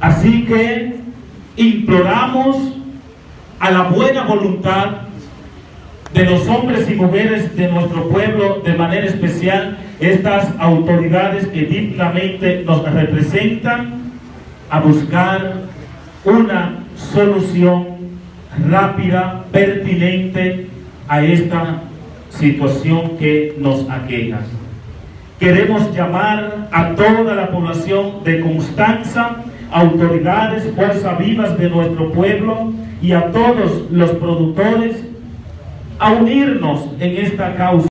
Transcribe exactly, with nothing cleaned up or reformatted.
Así que imploramos a la buena voluntad de los hombres y mujeres de nuestro pueblo, de manera especial estas autoridades que dignamente nos representan, a buscar una solución rápida, pertinente a esta situación que nos aqueja. Queremos llamar a toda la población de Constanza, autoridades, fuerzas vivas de nuestro pueblo y a todos los productores a unirnos en esta causa.